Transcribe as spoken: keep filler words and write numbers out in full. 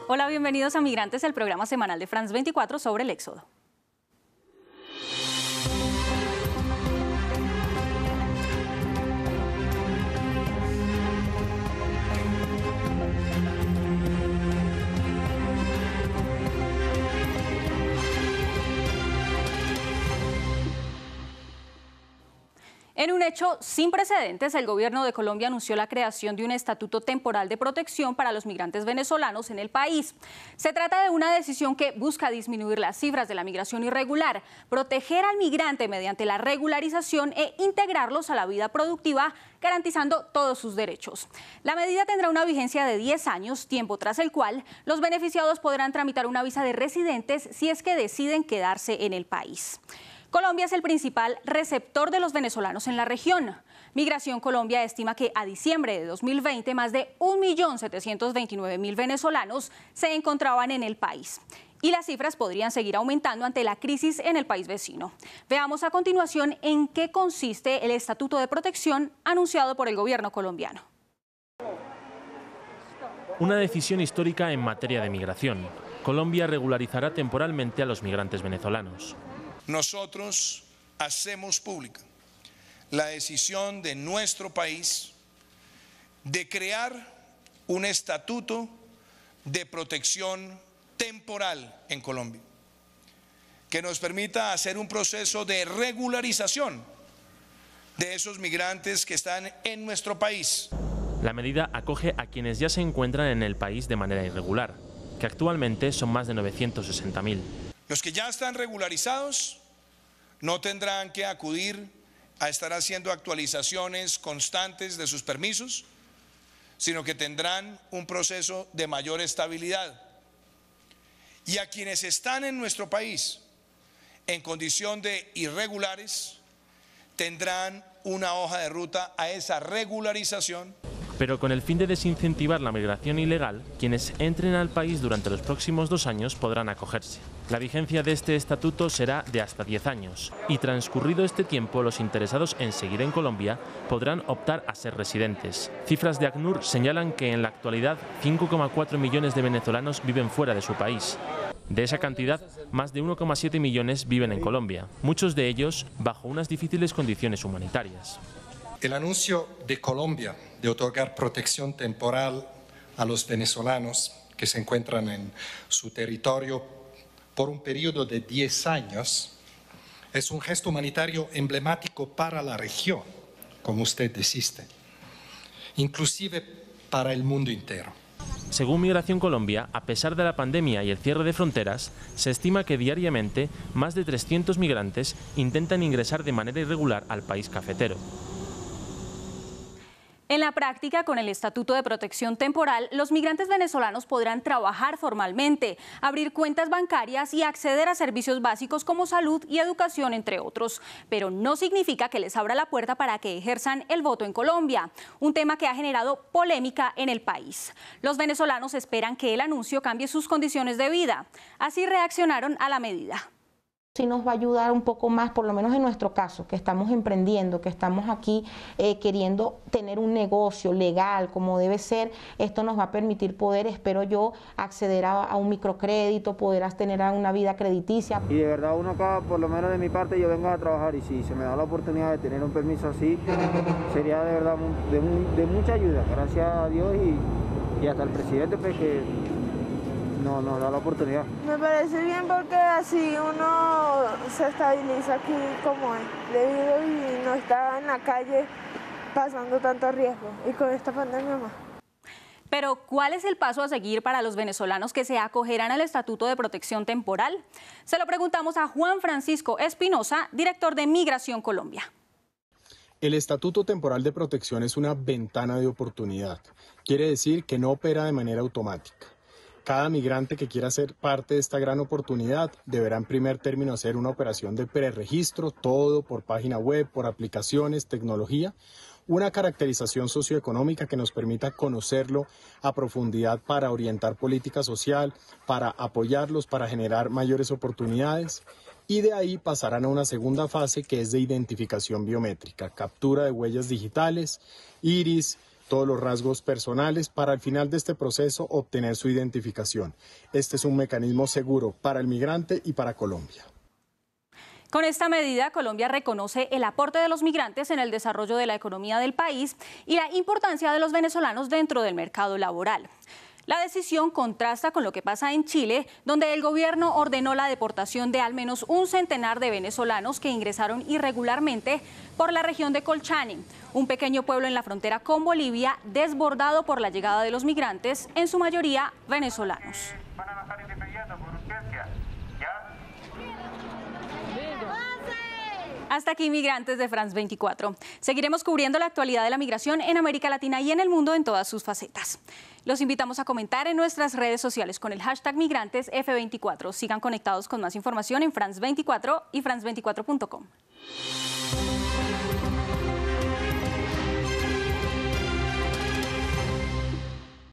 Hola, bienvenidos a Migrantes, el programa semanal de France veinticuatro sobre el éxodo. En un hecho sin precedentes, el gobierno de Colombia anunció la creación de un estatuto temporal de protección para los migrantes venezolanos en el país. Se trata de una decisión que busca disminuir las cifras de la migración irregular, proteger al migrante mediante la regularización e integrarlos a la vida productiva, garantizando todos sus derechos. La medida tendrá una vigencia de diez años, tiempo tras el cual los beneficiados podrán tramitar una visa de residentes si es que deciden quedarse en el país. Colombia es el principal receptor de los venezolanos en la región. Migración Colombia estima que a diciembre de dos mil veinte más de un millón setecientos veintinueve mil venezolanos se encontraban en el país. Y las cifras podrían seguir aumentando ante la crisis en el país vecino. Veamos a continuación en qué consiste el Estatuto de Protección anunciado por el gobierno colombiano. Una decisión histórica en materia de migración. Colombia regularizará temporalmente a los migrantes venezolanos. Nosotros hacemos pública la decisión de nuestro país de crear un estatuto de protección temporal en Colombia, que nos permita hacer un proceso de regularización de esos migrantes que están en nuestro país. La medida acoge a quienes ya se encuentran en el país de manera irregular, que actualmente son más de novecientos sesenta mil. Los que ya están regularizados no tendrán que acudir a estar haciendo actualizaciones constantes de sus permisos, sino que tendrán un proceso de mayor estabilidad. Y a quienes están en nuestro país en condición de irregulares, tendrán una hoja de ruta a esa regularización. Pero con el fin de desincentivar la migración ilegal, quienes entren al país durante los próximos dos años podrán acogerse. La vigencia de este estatuto será de hasta diez años y transcurrido este tiempo los interesados en seguir en Colombia podrán optar a ser residentes. Cifras de ACNUR señalan que en la actualidad cinco coma cuatro millones de venezolanos viven fuera de su país. De esa cantidad, más de uno coma siete millones viven en Colombia, muchos de ellos bajo unas difíciles condiciones humanitarias. El anuncio de Colombia de otorgar protección temporal a los venezolanos que se encuentran en su territorio por un periodo de diez años es un gesto humanitario emblemático para la región, como usted dijiste, inclusive para el mundo entero. Según Migración Colombia, a pesar de la pandemia y el cierre de fronteras, se estima que diariamente más de trescientos migrantes intentan ingresar de manera irregular al país cafetero. En la práctica, con el Estatuto de Protección Temporal, los migrantes venezolanos podrán trabajar formalmente, abrir cuentas bancarias y acceder a servicios básicos como salud y educación, entre otros. Pero no significa que les abra la puerta para que ejerzan el voto en Colombia, un tema que ha generado polémica en el país. Los venezolanos esperan que el anuncio cambie sus condiciones de vida. Así reaccionaron a la medida. Sí nos va a ayudar un poco más, por lo menos en nuestro caso, que estamos emprendiendo, que estamos aquí eh, queriendo tener un negocio legal como debe ser. Esto nos va a permitir poder, espero yo, acceder a, a un microcrédito, poder tener una vida crediticia. Y de verdad uno acá, por lo menos de mi parte, yo vengo a trabajar y si se me da la oportunidad de tener un permiso así, sería de verdad de, de mucha ayuda, gracias a Dios y, y hasta el presidente pues, que no nos da la oportunidad. Me parece bien porque así uno se estabiliza aquí como es debido y no está en la calle pasando tanto riesgo y con esta pandemia más. Pero, ¿cuál es el paso a seguir para los venezolanos que se acogerán al Estatuto de Protección Temporal? Se lo preguntamos a Juan Francisco Espinosa, director de Migración Colombia. El Estatuto Temporal de Protección es una ventana de oportunidad. Quiere decir que no opera de manera automática. Cada migrante que quiera ser parte de esta gran oportunidad deberá en primer término hacer una operación de preregistro, todo por página web, por aplicaciones, tecnología, una caracterización socioeconómica que nos permita conocerlo a profundidad para orientar política social, para apoyarlos, para generar mayores oportunidades. Y de ahí pasarán a una segunda fase que es de identificación biométrica, captura de huellas digitales, iris, todos los rasgos personales para al final de este proceso obtener su identificación. Este es un mecanismo seguro para el migrante y para Colombia. Con esta medida, Colombia reconoce el aporte de los migrantes en el desarrollo de la economía del país y la importancia de los venezolanos dentro del mercado laboral. La decisión contrasta con lo que pasa en Chile, donde el gobierno ordenó la deportación de al menos un centenar de venezolanos que ingresaron irregularmente por la región de Colchane, un pequeño pueblo en la frontera con Bolivia, desbordado por la llegada de los migrantes, en su mayoría venezolanos. Hasta aquí, migrantes de France veinticuatro. Seguiremos cubriendo la actualidad de la migración en América Latina y en el mundo en todas sus facetas. Los invitamos a comentar en nuestras redes sociales con el hashtag migrantes F veinticuatro. Sigan conectados con más información en France veinticuatro y France veinticuatro punto com.